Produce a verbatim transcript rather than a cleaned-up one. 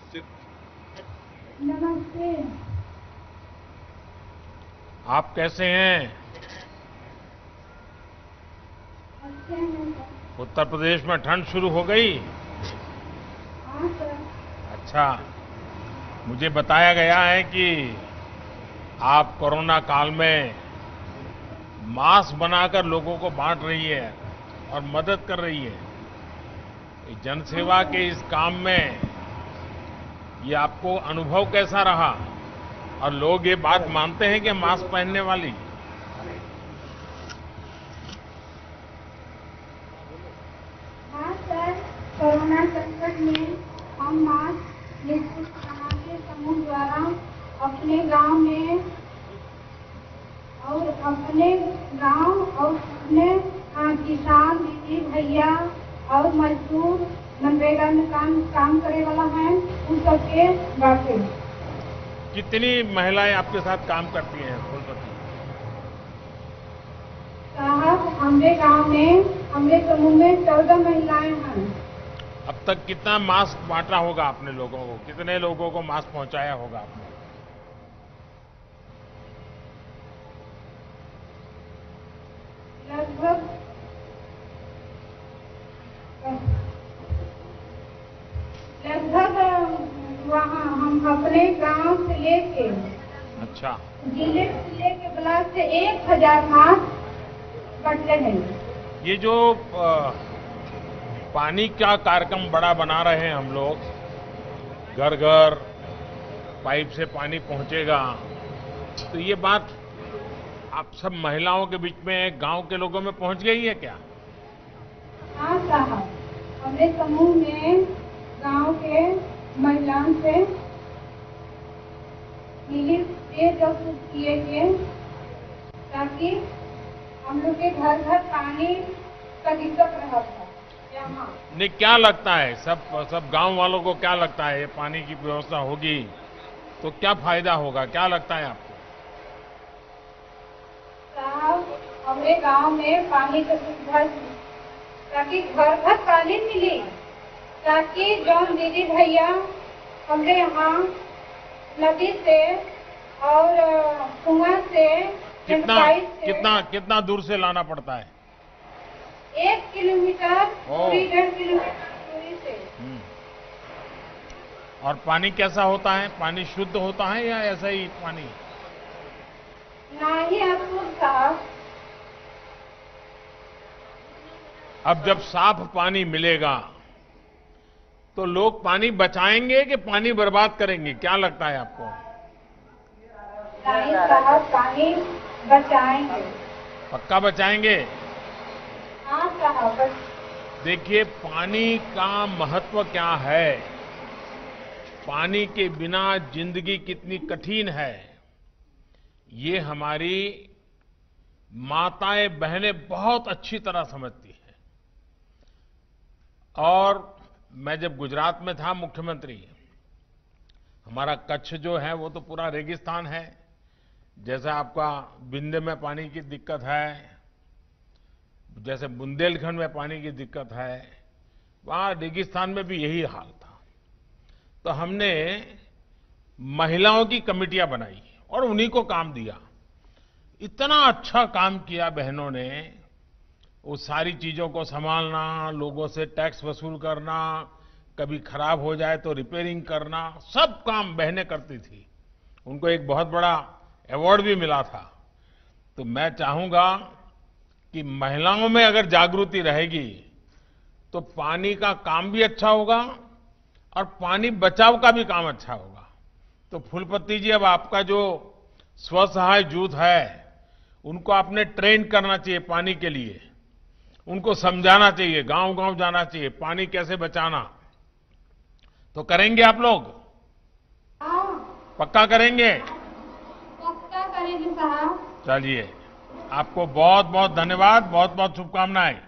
नमस्ते। आप कैसे हैं? अच्छे हैं सर। उत्तर प्रदेश में ठंड शुरू हो गई? हाँ सर। अच्छा, मुझे बताया गया है कि आप कोरोना काल में मास्क बनाकर लोगों को बांट रही है और मदद कर रही है। इस जनसेवा के इस काम में ये आपको अनुभव कैसा रहा? और लोग ये बात मानते हैं कि मास्क पहनने वाली? हाँ सर, कोरोना संकट में हम मास्क निःशुल्क बना के समूह द्वारा अपने गांव में और अपने गांव और अपने आ, किसान दीदी भैया और मजदूर मनरेगा में काम काम करे वाला है उन सबके बांटे। कितनी महिलाएं आपके साथ काम करती हैं फूलपति? साहब, हमारे गांव में हमारे समूह में चौदह महिलाएं हैं। अब तक कितना मास्क बांटा होगा आपने लोगों को? कितने लोगों को मास्क पहुंचाया होगा आपने? लगभग लगभग वहाँ हम अपने गांव से लेके अच्छा, जिले से लेके ब्लॉक से एक हजार मास्क बटले हैं। ये जो अ, पानी का कार्यक्रम बड़ा बना रहे हैं हम लोग, घर घर पाइप से पानी पहुंचेगा, तो ये बात आप सब महिलाओं के बीच में, गांव के लोगों में पहुंच गई है क्या? हाँ साहब, हमारे समूह में गांव के महिलाओं से मिली ये जो कुछ किए गए ताकि हम लोग के घर घर पानी का दिक्कत रहा था यहाँ। नहीं, क्या लगता है, सब सब गांव वालों को क्या लगता है, ये पानी की व्यवस्था होगी तो क्या फायदा होगा? क्या लगता है आपको? साहब, हमारे गांव में पानी की सुविधा ताकि घर घर पानी मिले, ताकि जो दीदी भैया हमारे यहाँ नदी से और कुआं से कितना पाइप से कितना कितना दूर से लाना पड़ता है? एक किलोमीटर ओ। दूरी, डेढ़ किलोमीटर दूरी से। हम्म। और पानी कैसा होता है? पानी शुद्ध होता है या ऐसा ही पानी? ना ही आपको साफ। अब जब साफ पानी मिलेगा तो लोग पानी बचाएंगे कि पानी बर्बाद करेंगे? क्या लगता है आपको? नहीं साहब, पानी बचाएंगे। पक्का बचाएंगे? हाँ साहब, बस देखिए, पानी का महत्व क्या है, पानी के बिना जिंदगी कितनी कठिन है, ये हमारी माताएं बहनें बहुत अच्छी तरह समझती हैं। और मैं जब गुजरात में था मुख्यमंत्री, हमारा कच्छ जो है वो तो पूरा रेगिस्तान है, जैसे आपका विंध्य में पानी की दिक्कत है, जैसे बुंदेलखंड में पानी की दिक्कत है, वहां रेगिस्तान में भी यही हाल था। तो हमने महिलाओं की कमेटियां बनाई और उन्हीं को काम दिया। इतना अच्छा काम किया बहनों ने, वो सारी चीजों को संभालना, लोगों से टैक्स वसूल करना, कभी खराब हो जाए तो रिपेयरिंग करना, सब काम बहनें करती थी। उनको एक बहुत बड़ा अवार्ड भी मिला था। तो मैं चाहूंगा कि महिलाओं में अगर जागृति रहेगी तो पानी का काम भी अच्छा होगा और पानी बचाव का भी काम अच्छा होगा। तो फूलपति जी, अब आपका जो स्व सहाय जूथ है उनको आपने ट्रेन करना चाहिए पानी के लिए, उनको समझाना चाहिए, गांव गांव जाना चाहिए, पानी कैसे बचाना। तो करेंगे आप लोग? हाँ, पक्का करेंगे? पक्का करेंगे साहब। चलिए, आपको बहुत बहुत धन्यवाद, बहुत बहुत शुभकामनाएं।